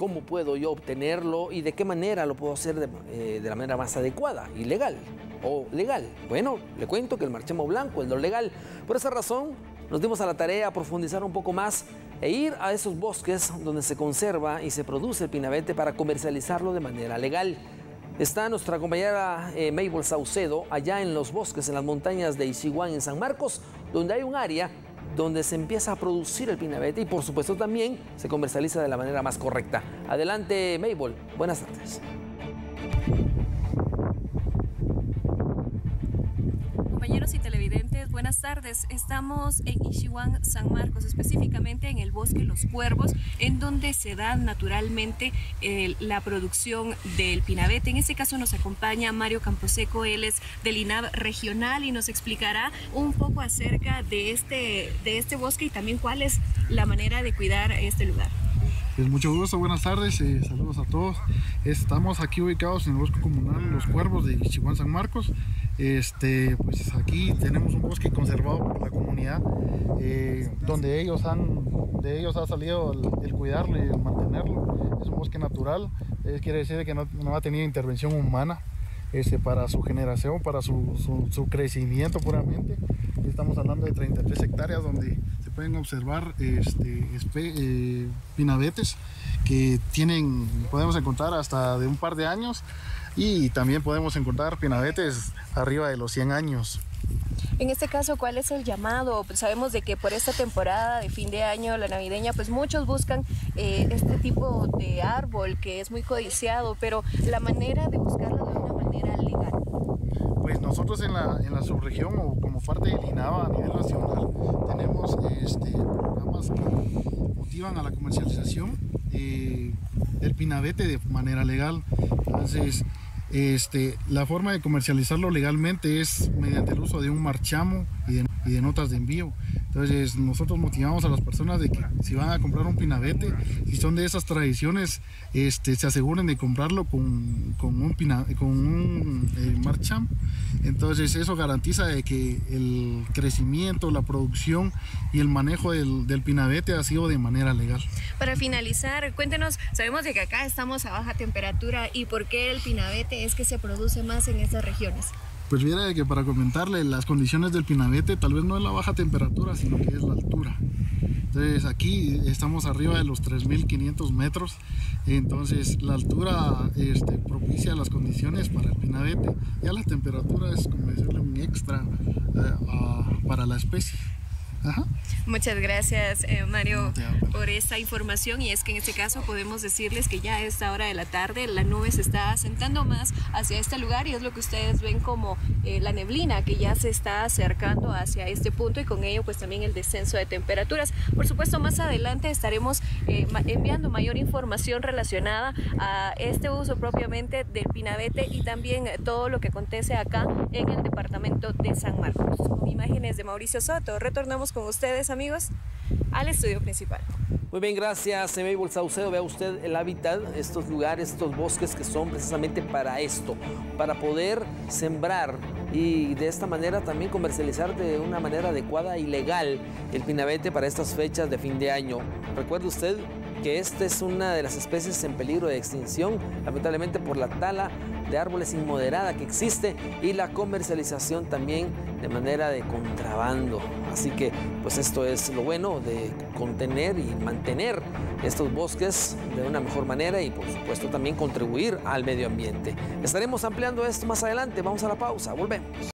¿Cómo puedo yo obtenerlo y de qué manera lo puedo hacer de la manera más adecuada y legal? ¿O legal? Bueno, le cuento que el marchamo blanco es lo legal. Por esa razón, nos dimos a la tarea a profundizar un poco más e ir a esos bosques donde se conserva y se produce el pinabete para comercializarlo de manera legal. Está nuestra compañera Mabel Saucedo allá en los bosques, en las montañas de Ixihuán, en San Marcos, donde hay un área donde se empieza a producir el pinabete y por supuesto también se comercializa de la manera más correcta. Adelante, Mabel. Buenas tardes. Compañeros y televidentes, buenas tardes. Estamos en Ixihuán, San Marcos, específicamente en el bosque Los Cuervos, en donde se da naturalmente la producción del pinabete. En este caso nos acompaña Mario Camposeco, él es del INAV regional y nos explicará un poco acerca de este bosque y también cuál es la manera de cuidar este lugar. Pues mucho gusto, buenas tardes, saludos a todos. Estamos aquí ubicados en el bosque comunal Los Cuervos de Ixihuán, San Marcos. Pues aquí tenemos un bosque conservado por la comunidad, donde ellos ha salido el cuidarlo y el mantenerlo. Es un bosque natural, quiere decir que no ha tenido intervención humana para su generación, para su crecimiento puramente. Estamos hablando de 33 hectáreas donde se pueden observar pinabetes que podemos encontrar hasta de un par de años, y también podemos encontrar pinabetes arriba de los 100 años. En este caso, ¿cuál es el llamado? Pues sabemos de que por esta temporada de fin de año, la navideña, pues muchos buscan este tipo de árbol que es muy codiciado, pero la manera de buscarlo de una manera legal. Pues nosotros en la subregión, o como parte del INAVA a nivel nacional, tenemos programas que motivan a la comercialización del pinabete de manera legal. Entonces, la forma de comercializarlo legalmente es mediante el uso de un marchamo y de notas de envío. Entonces nosotros motivamos a las personas de que si van a comprar un pinabete, si son de esas tradiciones, se aseguren de comprarlo con un marchamo. Entonces eso garantiza de que el crecimiento, la producción y el manejo del pinabete ha sido de manera legal. Para finalizar, cuéntenos, sabemos de que acá estamos a baja temperatura, y por qué el pinabete es que se produce más en estas regiones. Pues mira que para comentarle, las condiciones del pinabete tal vez no es la baja temperatura, sino que es la altura. Entonces aquí estamos arriba de los 3.500 metros, entonces la altura propicia las condiciones para el pinabete. Ya la temperatura es, como decirle, un extra para la especie. Ajá. Muchas gracias, Mario, por esta información. Y es que en este caso podemos decirles que ya a esta hora de la tarde la nube se está asentando más hacia este lugar, y es lo que ustedes ven como la neblina que ya se está acercando hacia este punto, y con ello pues también el descenso de temperaturas. Por supuesto, más adelante estaremos enviando mayor información relacionada a este uso propiamente del pinabete y también todo lo que acontece acá en el departamento de San Marcos. Con imágenes de Mauricio Soto, retornamos con ustedes, amigos, al estudio principal. Muy bien, gracias, Mabel Saucedo. Vea usted el hábitat, estos lugares, estos bosques que son precisamente para esto, para poder sembrar y de esta manera también comercializar de una manera adecuada y legal el pinabete para estas fechas de fin de año. Recuerde usted que esta es una de las especies en peligro de extinción, lamentablemente por la tala de árboles inmoderada que existe y la comercialización también de manera de contrabando. Así que pues esto es lo bueno de contener y mantener estos bosques de una mejor manera y por supuesto también contribuir al medio ambiente. Estaremos ampliando esto más adelante, vamos a la pausa, volvemos.